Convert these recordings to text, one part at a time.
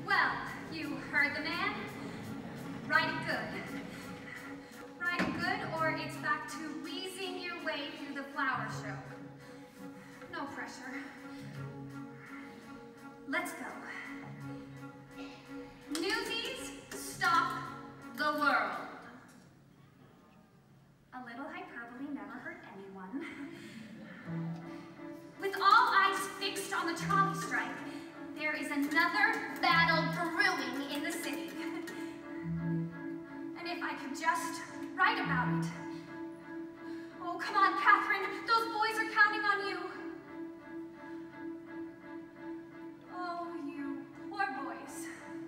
Well, you heard the man. Write it good. Write it good, or it's back to wheezing your way through the flower show. No pressure. Let's go. Newsies, stop the world. A little hyperbole never hurt anyone. With all eyes fixed on the trolley strike, there is another battle brewing in the city. And if I could just write about it. Oh, come on, Catherine, those boys are counting on you. Oh, you poor boys.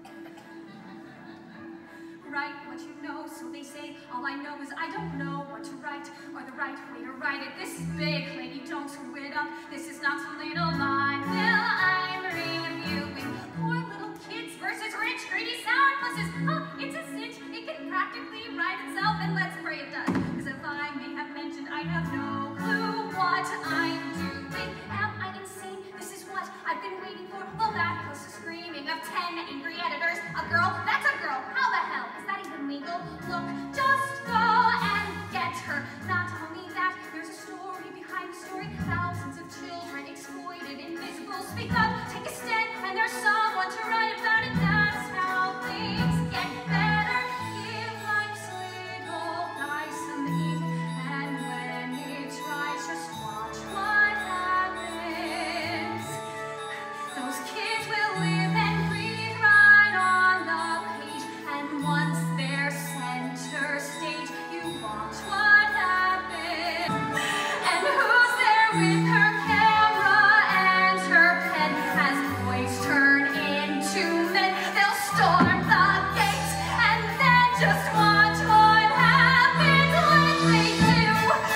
Write what you know, so they say. All I know is I don't know what to write, or the right way to write it. This is big, lady, don't screw it up. This is not some little line. Well, I'm reviewing poor little kids versus rich, greedy sourpusses. Huh, it's a cinch. It can practically write itself, and let's pray it does. Because if I may have mentioned, I have no clue what I'm doing. Am I insane? This is what I've been waiting for. Well, that plus the screaming of 10 angry editors. A girl? That's a girl. How the hell? Is that even legal? Look, just go and get her. Not only that, there's a story behind the story. Thousands of children exploited, invisible. Speak up, take a stand, and there's someone to write about it. That's how things get better. Give life's little guy some ink, and when it tries, just watch what happens. Those kids will live and breathe right on the page, and once they're center stage, you watch what happens. And who's there with her camera and her pen? As boys turn into men, they'll storm the gates, and then just watch what happens like they do.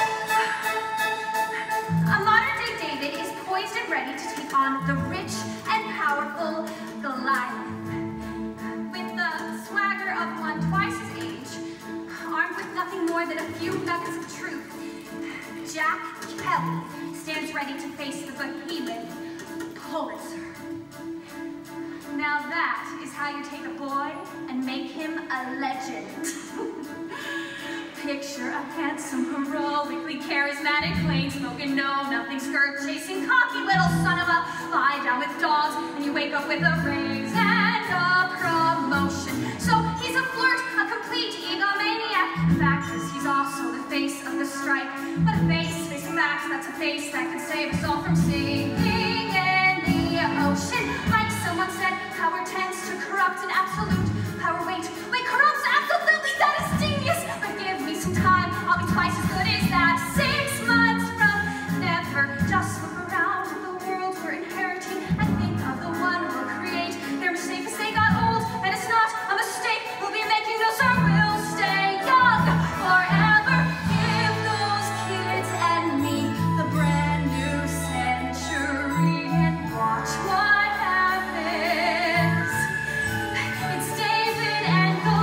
A modern-day David is poised and ready to take on the rich and powerful Goliath. With the swagger of one twice his age, armed with nothing more than a few nuggets of truth, Jack Kelly stands ready to face the behemoth Pulitzer. Now that is how you take a boy and make him a legend. Picture a handsome, heroically charismatic, plain-spoken, know-nothing, skirt-chasing, cocky little son of a lie down with dogs, and you wake up with a raise and a promotion. So he's a flirt, a complete egomaniac. The fact is, he's also the face of the strike. But a face, facing facts, that's a face that could save us all from sinking in the ocean. Like someone said, power tends to corrupt an absolute power. Wait, corrupts absolutely, that is genius. But give me some time, I'll be twice as good as that. 6 months from never. Just look around at the world we're inheriting and think of the one we'll create. Their mistake is they got old, and it's not a mistake. We'll be making no, sir, we'll stay young forever. Give those kids and me the brand new century and watch what happens. It's David and Goliath.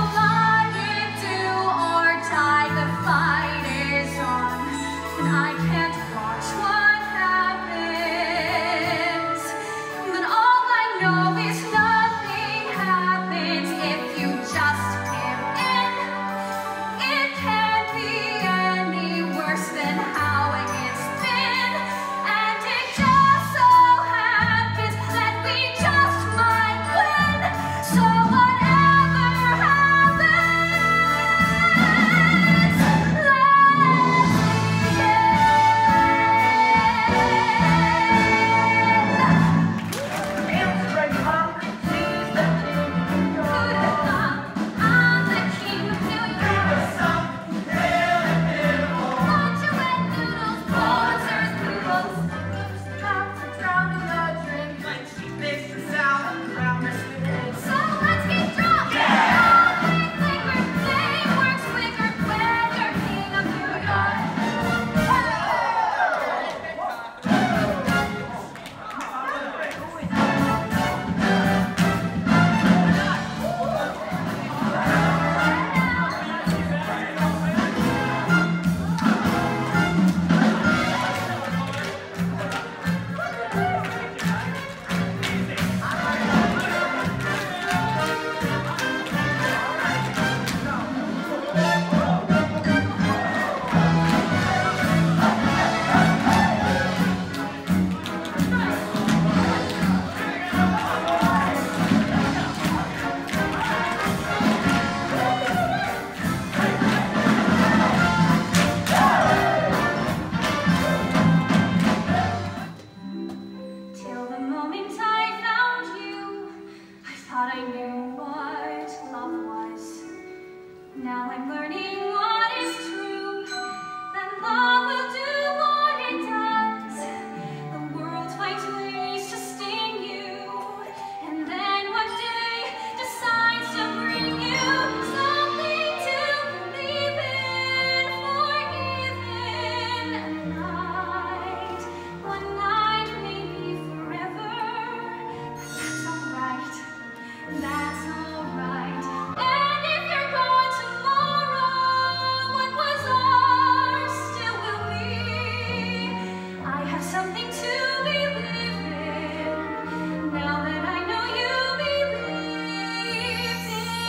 thought I knew what love was. Now I'm learning what is true, that love will do what it does. The world finds ways to sting you, and then one day decides to bring you something to believe in, forgiven and light. One night, maybe forever. That's alright. That's alright. And if you're gone tomorrow, what was ours still will be. I have something to believe in, now that I know you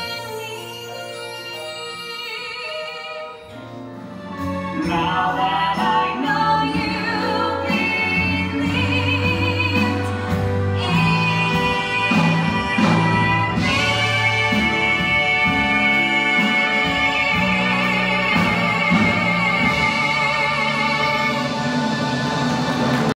believe in me. Now that